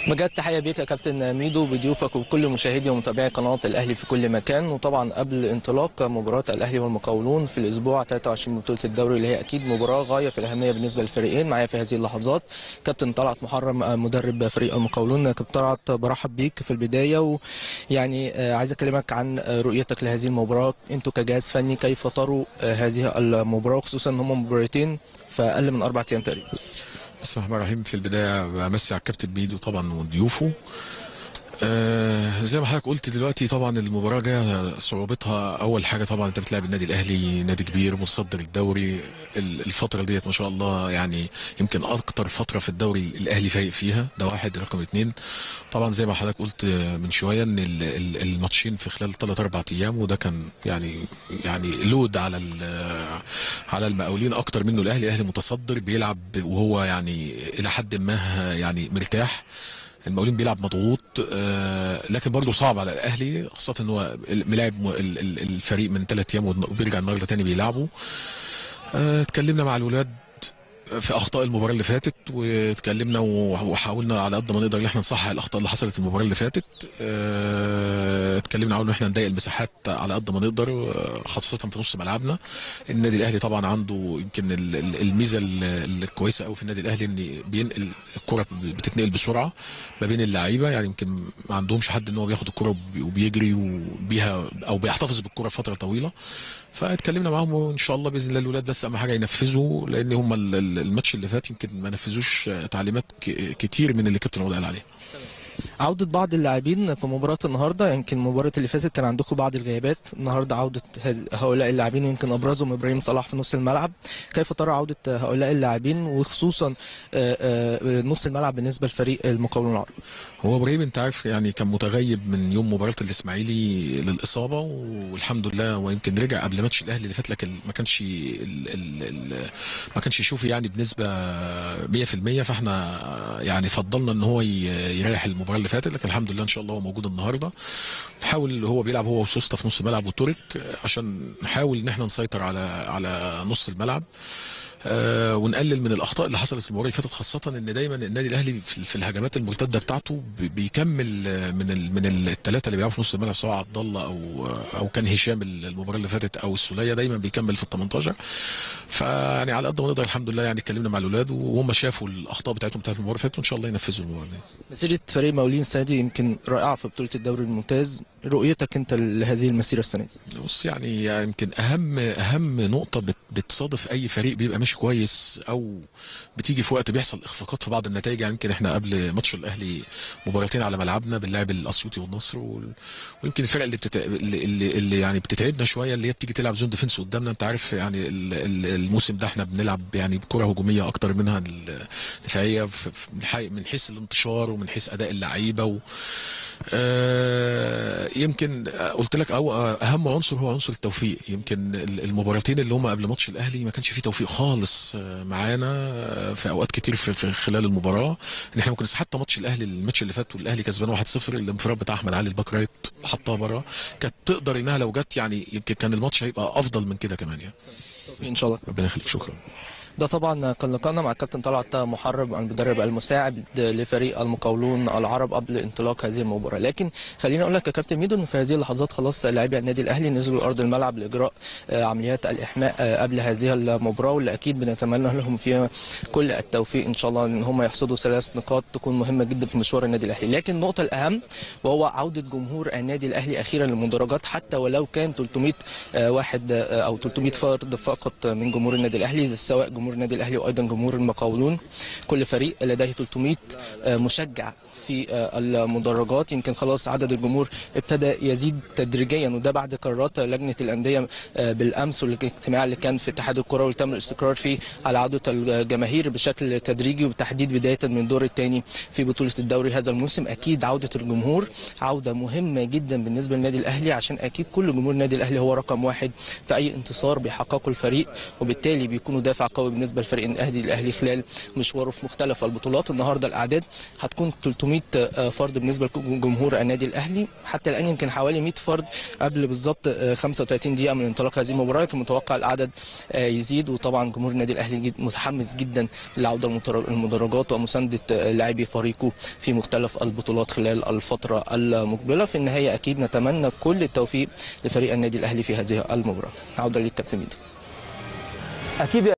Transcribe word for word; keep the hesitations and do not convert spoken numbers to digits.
بجد تحية بيك يا كابتن ميدو بضيوفك وبكل مشاهدي ومتابعي قناة الأهلي في كل مكان. وطبعا قبل انطلاق مباراة الأهلي والمقاولون في الأسبوع ثلاثة وعشرين من بطولة الدوري اللي هي أكيد مباراة غاية في الأهمية بالنسبة للفريقين، معايا في هذه اللحظات كابتن طلعت محرم مدرب فريق المقاولون. كابتن طلعت برحب بيك في البداية، ويعني عايز أكلمك عن رؤيتك لهذه المباراة، أنتوا كجهاز فني كيف تروا هذه المباراة، خصوصا أن هم مباراتين في أقل من أربع أيام تقريبا. بسم الله الرحمن الرحيم. في البدايه بمسي على الكابتن ميدو طبعا وضيوفه. آه زي ما حضرتك قلت دلوقتي، طبعا المباراه جايه صعوبتها اول حاجه طبعا انت بتلعب النادي الاهلي، نادي كبير متصدر الدوري الفتره ديت ما شاء الله، يعني يمكن اكتر فتره في الدوري الاهلي فايق فيها، ده واحد. رقم اتنين طبعا زي ما حضرتك قلت من شويه ان الماتشين في خلال ثلاث اربع ايام، وده كان يعني يعني لود على على المقاولين اكتر منه الاهلي. الاهلي متصدر بيلعب وهو يعني الى حد ما يعني مرتاح، المقاولين بيلعب مضغوط، آه لكن برضه صعب على الاهلي، خاصه ان هو ملاعب الفريق من ثلاث ايام وبيرجع النهارده تاني بيلعبوا. آه اتكلمنا مع الولاد في اخطاء المباراه اللي فاتت، واتكلمنا وحاولنا على قد ما نقدر ان احنا نصحح الاخطاء اللي حصلت المباراه اللي فاتت. اه اتكلمنا على ان احنا نضيق المساحات على قد ما نقدر، خاصه في نص ملعبنا. النادي الاهلي طبعا عنده يمكن الميزه الكويسه قوي في النادي الاهلي ان بينقل الكره، بتتنقل بسرعه ما بين اللعيبه، يعني يمكن ما عندهمش حد ان هو بياخد الكره وبيجري وبيها او بيحتفظ بالكره فتره طويله. فاتكلمنا معاهم وان شاء الله باذن الله الولاد بس اهم حاجه ينفذوا، لان هم الماتش اللي فات يمكن ما نفذوش تعليمات كتير من اللي كابتن عوض قال عليها. عودة بعض اللاعبين في مباراة النهارده، يمكن المباراة اللي فاتت كان عندكم بعض الغيابات، النهارده عودة هؤلاء اللاعبين يمكن ابرزهم ابراهيم صلاح في نص الملعب، كيف ترى عودة هؤلاء اللاعبين وخصوصا نص الملعب بالنسبة لفريق المقاولون العرب؟ هو ابراهيم انت عارف يعني كان متغيب من يوم مباراة الاسماعيلي للاصابة، والحمد لله ويمكن رجع قبل ماتش الاهلي اللي فات، لكن ما كانش ال ال ال ما كانش يشوف يعني بنسبة مية في المية، فاحنا يعني فضلنا ان هو يريح المباراة اللي فاتت، لكن الحمد لله ان شاء الله هو موجود النهارده. نحاول هو بيلعب هو وسوسته في نص الملعب وتورك، عشان نحاول ان احنا نسيطر على على نص الملعب، آه ونقلل من الاخطاء اللي حصلت في المباراه اللي فاتت، خاصه ان دايما النادي الاهلي في, في الهجمات المرتده بتاعته بيكمل من ال من الثلاثه اللي بيلعبوا في نص الملعب، سواء عبد الله او او كان هشام المباراه اللي فاتت او السوليه، دايما بيكمل في ال تمنتاشر. فيعني على قد ما نقدر الحمد لله يعني اتكلمنا مع الاولاد وهم شافوا الاخطاء بتاعتهم بتاعت المباراه اللي فاتت، وان شاء الله ينفذوا المباراه دي. مسيره فريق المقاولين السنه دي يمكن رائعه في بطوله الدوري الممتاز، رؤيتك انت لهذه المسيره السنه دي؟ بص يعني يمكن اهم اهم نقطه بتصادف اي فريق بيبقى ماشي كويس او بتيجي في وقت بيحصل اخفاقات في بعض النتائج، يعني يمكن احنا قبل ماتش الاهلي مباراتين على ملعبنا بنلعب الاسيوطي والنصر، ويمكن الفرق اللي, بتت... اللي اللي يعني بتتعبنا شويه اللي هي بتيجي تلعب زون ديفنس قدامنا. انت عارف يعني الموسم ده احنا بنلعب يعني بكره هجوميه اكتر منها دفاعيه من حيث الانتشار ومن حيث اداء اللعيبه و... آه يمكن قلت لك او اهم عنصر هو عنصر التوفيق. يمكن المباراتين اللي هم قبل ماتش الاهلي ما كانش فيه توفيق خالص معانا في اوقات كتير في, في خلال المباراه، ان احنا ممكن حتى ماتش الاهلي الماتش اللي فات والاهلي كسبان واحد صفر، الانفراد بتاع احمد علي الباك رايت حطها بره، كانت تقدر انها لو جت يعني يمكن كان الماتش هيبقى افضل من كده كمان يعني. ان شاء الله ربنا يخليك. شكرا. ده طبعا كان لقاءنا مع الكابتن طلعت محرم المدرب المساعد لفريق المقاولون العرب قبل انطلاق هذه المباراه. لكن خليني اقول لك يا كابتن ميدو ان في هذه اللحظات خلاص لاعبي النادي الاهلي نزلوا ارض الملعب لاجراء عمليات الاحماء قبل هذه المباراه، واللي اكيد بنتمنى لهم فيها كل التوفيق ان شاء الله، ان هم يحصدوا ثلاث نقاط تكون مهمه جدا في مشوار النادي الاهلي. لكن النقطه الاهم وهو عوده جمهور النادي الاهلي اخيرا للمدرجات، حتى ولو كان ثلاثمائة واحد او ثلاثمائة فرد فقط من جمهور النادي الاهلي، سواء جمهور النادي الاهلي وايضا جمهور المقاولون. كل فريق لديه ثلاثمائة مشجع في المدرجات، يمكن خلاص عدد الجمهور ابتدى يزيد تدريجيا، وده بعد قرارات لجنه الانديه بالامس والاجتماع اللي كان في اتحاد الكره، وتم الاستقرار فيه على عوده الجماهير بشكل تدريجي وبالتحديد بدايه من الدور الثاني في بطوله الدوري هذا الموسم. اكيد عوده الجمهور عوده مهمه جدا بالنسبه للنادي الاهلي، عشان اكيد كل جمهور النادي الاهلي هو رقم واحد في اي انتصار بيحققه الفريق، وبالتالي بيكونوا دافع قوي بالنسبه لفريق النادي الاهلي خلال مشواره في مختلف البطولات. النهارده الاعداد هتكون ثلاثمائة فرد بالنسبه لجمهور النادي الاهلي، حتى الان يمكن حوالي مائة فرد قبل بالظبط خمسة وثلاثين دقيقه من انطلاق هذه المباراه، لكن متوقع العدد يزيد. وطبعا جمهور النادي الاهلي متحمس جدا للعوده المدرجات ومسانده لاعبي فريقه في مختلف البطولات خلال الفتره المقبله. في النهايه اكيد نتمنى كل التوفيق لفريق النادي الاهلي في هذه المباراه. عوده للكابتن ميدو. اكيد.